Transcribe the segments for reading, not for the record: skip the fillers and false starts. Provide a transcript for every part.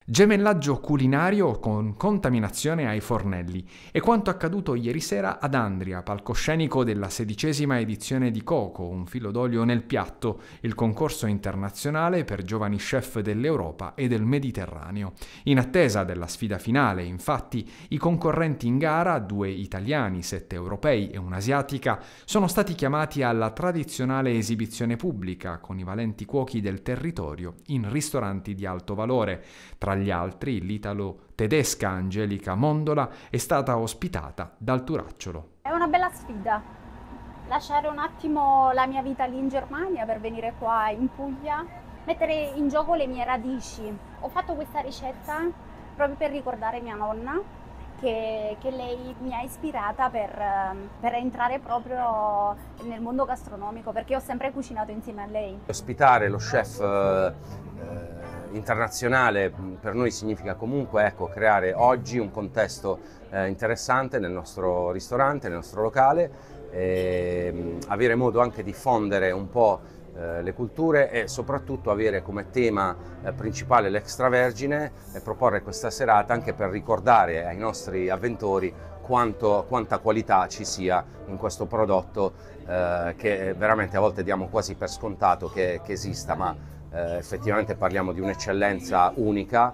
Gemellaggio culinario con contaminazione ai fornelli è quanto accaduto ieri sera ad Andria, palcoscenico della 16ª edizione di Coco, un filo d'olio nel piatto, il concorso internazionale per giovani chef dell'Europa e del Mediterraneo. In attesa della sfida finale, infatti, i concorrenti in gara, 2 italiani, 7 europei e un'asiatica, sono stati chiamati alla tradizionale esibizione pubblica con i valenti cuochi del territorio in ristoranti di alto valore. Tra gli altri, l'italo-tedesca Angelica Mondola è stata ospitata dal Turacciolo. È una bella sfida, lasciare un attimo la mia vita lì in Germania per venire qua in Puglia, mettere in gioco le mie radici. Ho fatto questa ricetta proprio per ricordare mia nonna, che lei mi ha ispirata per entrare proprio nel mondo gastronomico, perché ho sempre cucinato insieme a lei. Ospitare lo chef internazionale per noi significa comunque creare oggi un contesto interessante nel nostro ristorante, nel nostro locale, avere modo anche di diffondere un po' le culture e soprattutto avere come tema principale l'extravergine e proporre questa serata anche per ricordare ai nostri avventori quanta qualità ci sia in questo prodotto che veramente a volte diamo quasi per scontato che esista, ma effettivamente parliamo di un'eccellenza unica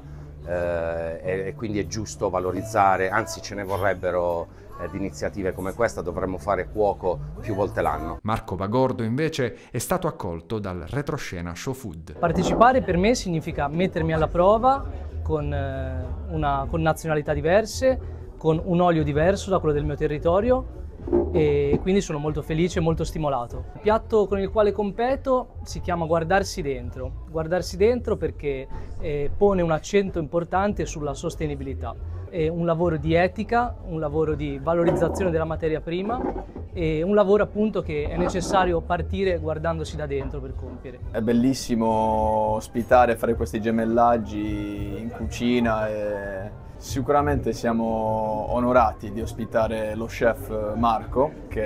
e quindi è giusto valorizzare, anzi ce ne vorrebbero di iniziative come questa, dovremmo fare cuoco più volte l'anno. Marco Bagordo invece è stato accolto dal retroscena Show Food. Partecipare per me significa mettermi alla prova con nazionalità diverse, con un olio diverso da quello del mio territorio, e quindi sono molto felice e molto stimolato. Il piatto con il quale competo si chiama Guardarsi dentro perché pone un accento importante sulla sostenibilità. È un lavoro di etica, un lavoro di valorizzazione della materia prima e un lavoro appunto che è necessario partire guardandosi da dentro per compiere. È bellissimo ospitare, fare questi gemellaggi in cucina e sicuramente siamo onorati di ospitare lo chef Marco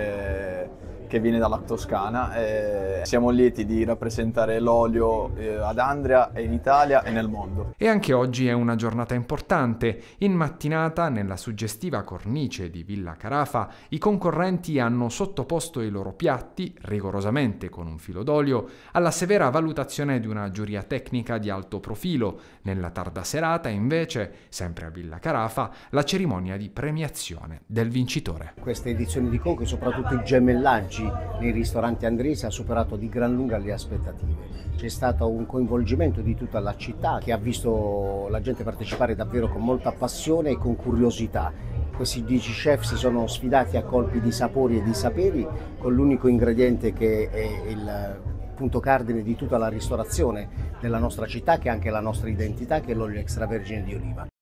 che viene dalla Toscana e siamo lieti di rappresentare l'olio ad Andria e in Italia e nel mondo. E anche oggi è una giornata importante. In mattinata, nella suggestiva cornice di Villa Carafa, i concorrenti hanno sottoposto i loro piatti, rigorosamente con un filo d'olio, alla severa valutazione di una giuria tecnica di alto profilo. Nella tarda serata, invece, sempre a Villa Carafa, la cerimonia di premiazione del vincitore. Questa edizione di Coco e soprattutto i gemellaggi nei ristoranti andresi ha superato di gran lunga le aspettative. C'è stato un coinvolgimento di tutta la città che ha visto la gente partecipare davvero con molta passione e con curiosità. Questi 10 chef si sono sfidati a colpi di sapori e di saperi con l'unico ingrediente che è il punto cardine di tutta la ristorazione della nostra città, che è anche la nostra identità, che è l'olio extravergine di oliva.